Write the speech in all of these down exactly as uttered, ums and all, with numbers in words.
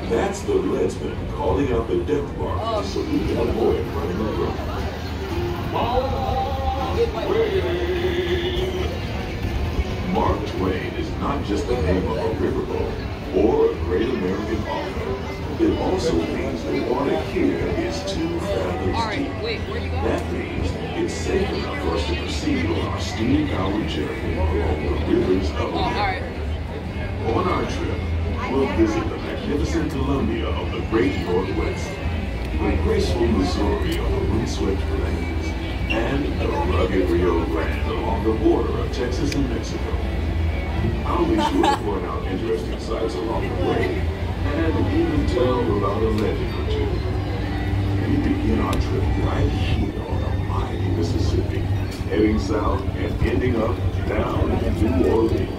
That's the leadsman calling out the depth markers so we can avoid running over. Mark Twain is not just the name of a riverboat or a great American author. It also means the water here is two fathoms deep. That means it's safe enough for us to proceed on our steam-powered journey along the rivers of America. On our trip, we'll visit the magnificent Columbia of the Great Northwest, the graceful Missouri of the windswept plains, and the rugged Rio Grande along the border of Texas and Mexico. I'll be sure to point out interesting sights along the way, and even tell you about a legend or two. We begin our trip right here on the mighty Mississippi, heading south and ending up down in New Orleans.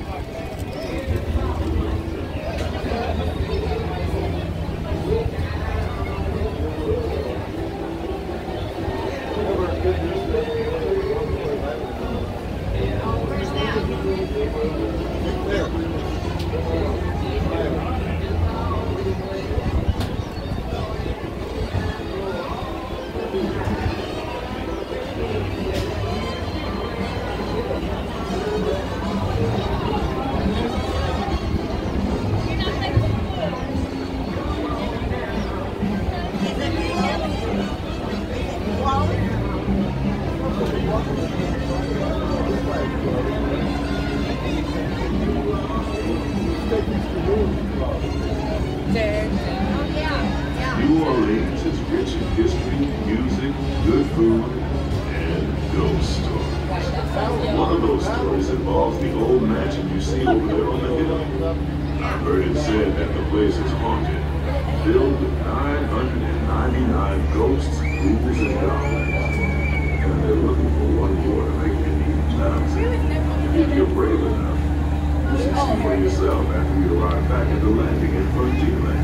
New Orleans is rich in history, music, good food, and ghost stories. One of those stories involves the old mansion you see over there on the hill. I've heard it said that the place is haunted, filled with nine hundred ninety-nine ghosts, ghouls, and goblins. And they're looking for one more to make it even thousand. If you're brave enough, you should see for yourself after we arrive back at the landing in Frontierland.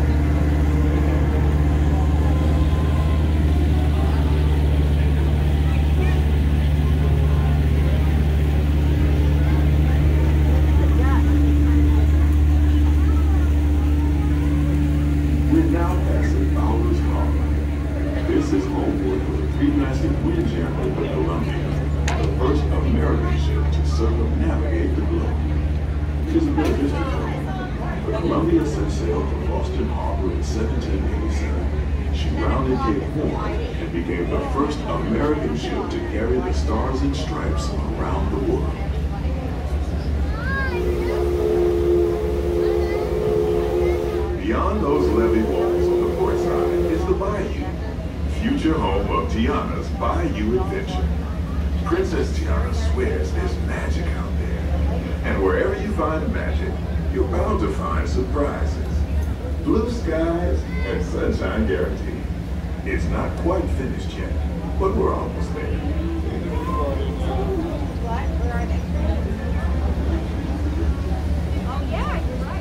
This is homeport for the three-masted wind jammer of the Columbia, the first American ship to circumnavigate the globe. Here's a bit of history for you. The Columbia set sail from Boston Harbor in seventeen eighty-seven. She rounded Cape Horn and became the first American ship to carry the stars and stripes around the world. Beyond those levee walls on the port side is the Bayou, future home of Tiana's Bayou adventure. Princess Tiana swears there's magic out there. And wherever you find magic, you're bound to find surprises. Blue skies and sunshine guaranteed. It's not quite finished yet, but we're almost there. What? Where are they? Oh yeah, you're right.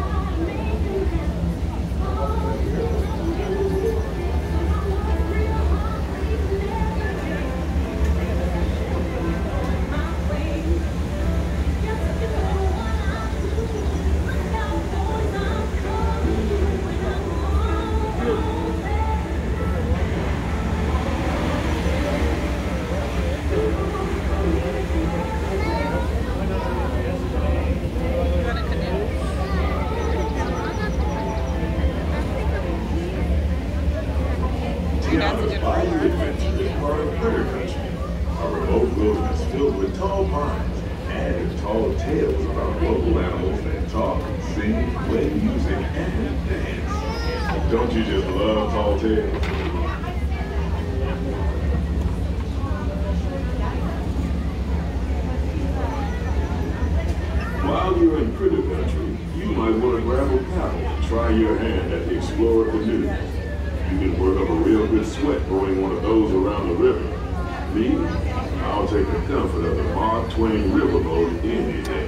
Tiana's Bayou adventure is part of Critter Country, a remote wilderness filled with tall pines and tall tales about local animals that talk, sing, play music, and dance. Don't you just love tall tales? While you're in Critter Country, you might want to grab a paddle and try your hand at the Explorer canoe. You can work up a real good sweat rowing one of those around the river. Me, I'll take the comfort of the Mark Twain riverboat any day.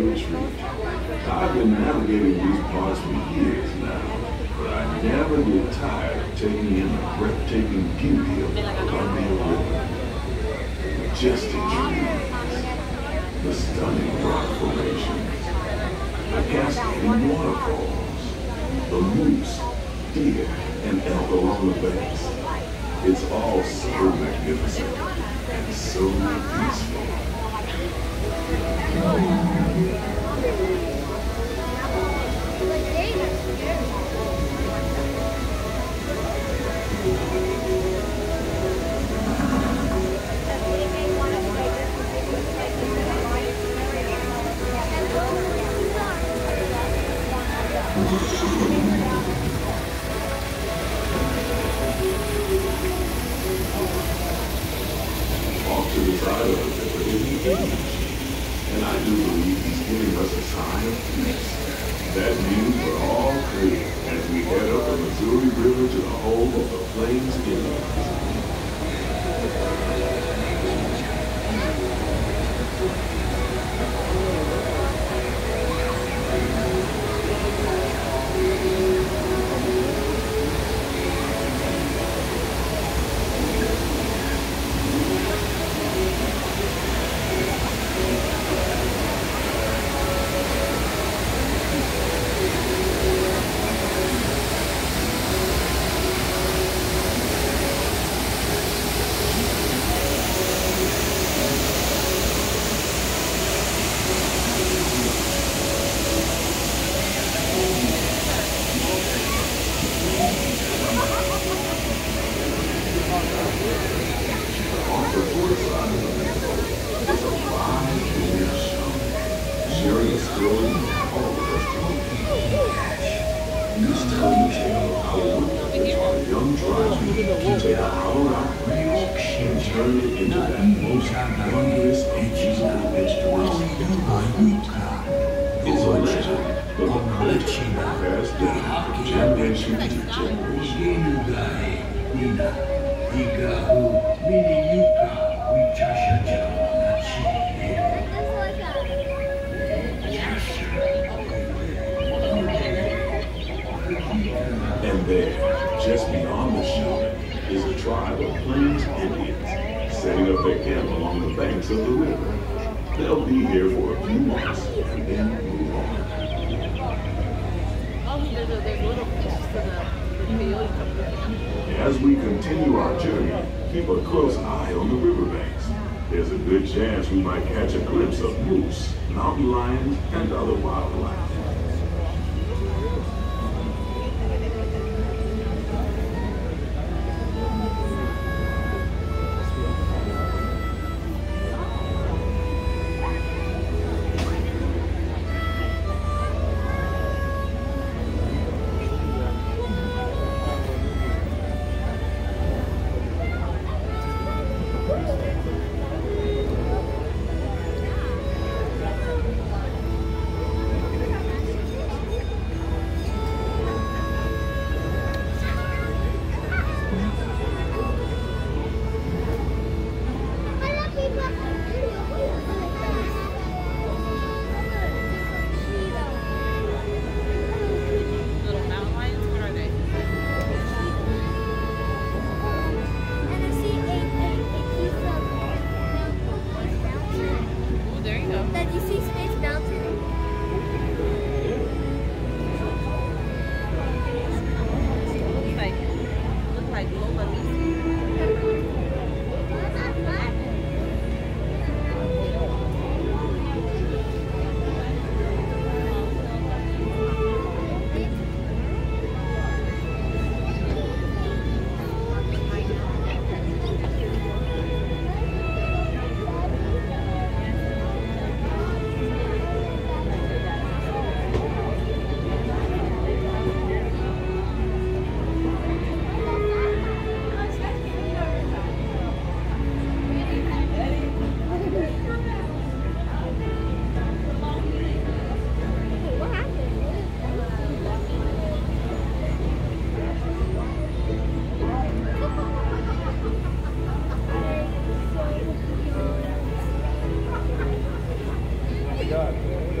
retreat. I've been navigating these parts for years now, but I never get tired of taking in the breathtaking beauty of the Columbia River. Majestic trees, the stunning rock formations, the cascading waterfalls, the moose, deer, and elk along the banks. It's all so magnificent and so peaceful. Off to the side of the river is the Indian chief, and I do believe he's giving us a sign of peace. That means we're all clear as we head up the Missouri River to the home of the Plains Indians. And there, just beyond the shaman, is a tribe of Plains Indians setting up their camp along the banks of the river. They'll be here for a few months and then move on. As we continue our journey, keep a close eye on the riverbanks. There's a good chance we might catch a glimpse of moose, mountain lions, and other wildlife.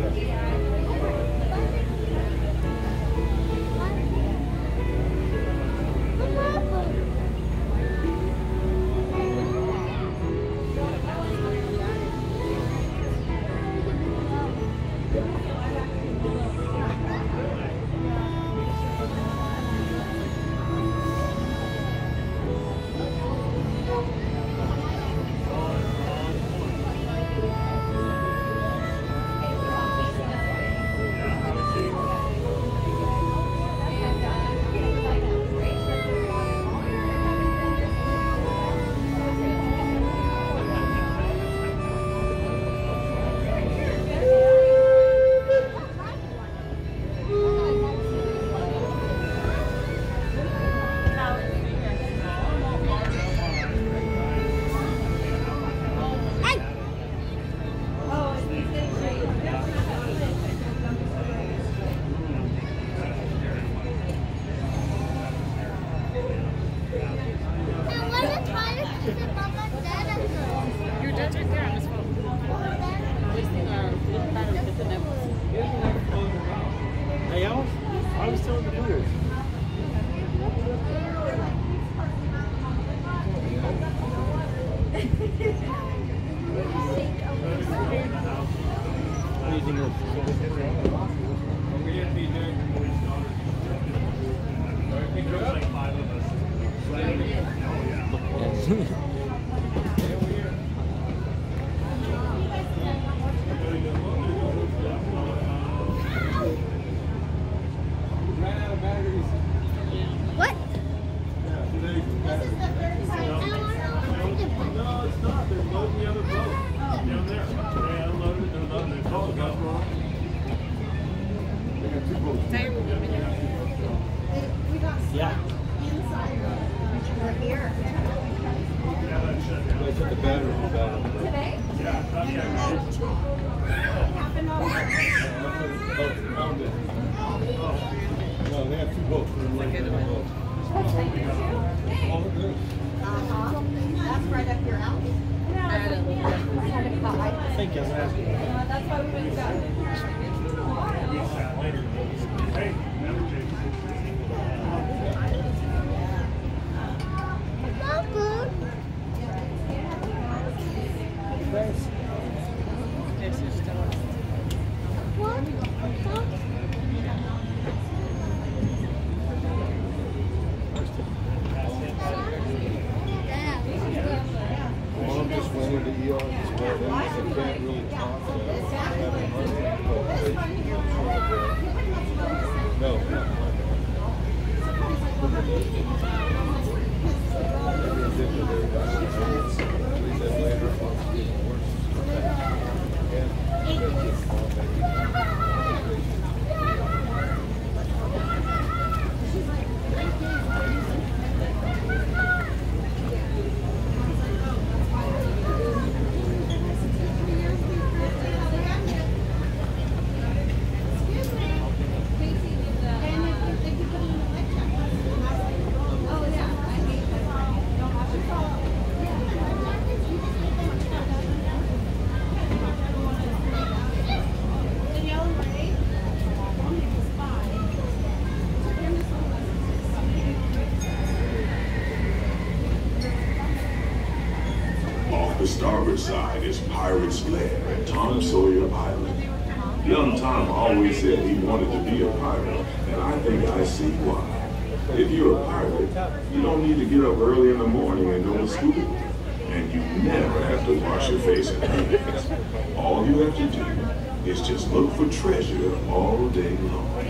The starboard side is Pirate's Lair at Tom Sawyer Island. Young Tom always said he wanted to be a pirate, and I think I see why. If you're a pirate, you don't need to get up early in the morning and go to school. And you never have to wash your face and hands. All you have to do is just look for treasure all day long.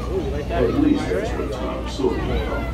At least that's what Tom Sawyer thought.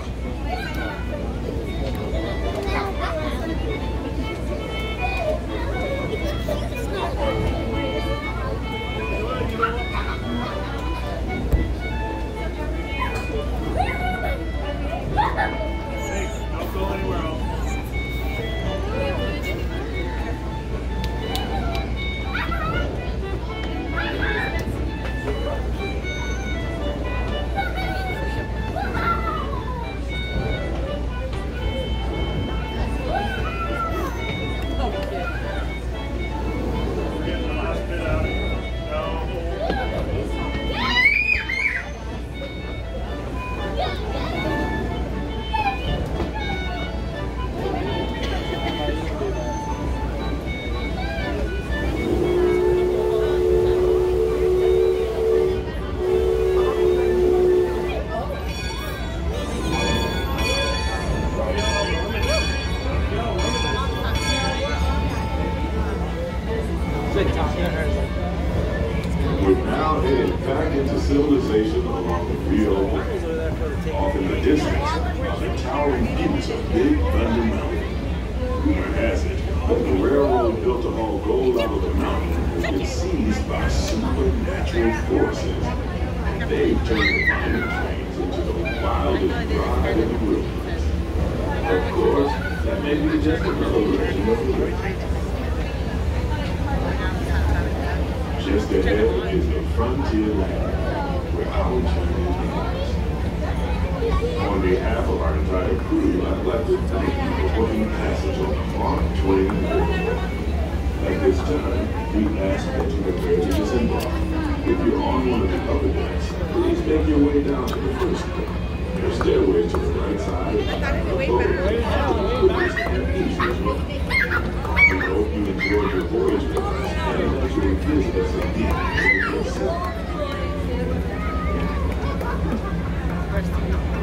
headed back into civilization along the Rio Grande. Off in the distance are the towering peaks of Big Thunder Mountain. Rumor has it that the railroad built to haul gold out of the mountain has been seized by supernatural forces. They've turned the mining trains into the wildest ride in the wilderness. Of course, that may be just another legend of the river. Just ahead is the frontier land where our journey begins. On behalf of our entire crew, I'd like to thank you for booking passage on the Mark Twain voyage. At this time, we ask that you prepare to disembark. If you're on one of the upper decks, please make your way down to the first deck. There's stairways to the right side of the boat to the quickest and easiest way. We hope you enjoyed your voyage with us and that you will visit us again when we get set.